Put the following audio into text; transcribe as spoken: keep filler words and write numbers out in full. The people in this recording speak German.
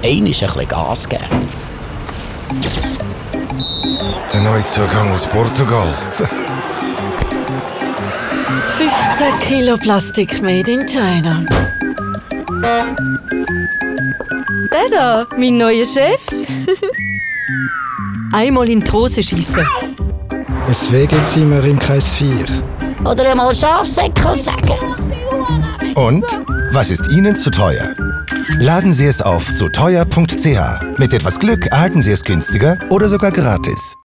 einmal ein bisschen Gas geben. Der Neuzugang aus Portugal. fünfzehn Kilo Plastik made in China. Der da, mein neuer Chef. Einmal in die Hose schiessen. Deswegen sind wir im Kreis vier. Oder einmal Schafsäckel sagen. Und? Was ist Ihnen zu teuer? Laden Sie es auf zu teuer punkt c h. Mit etwas Glück erhalten Sie es günstiger oder sogar gratis.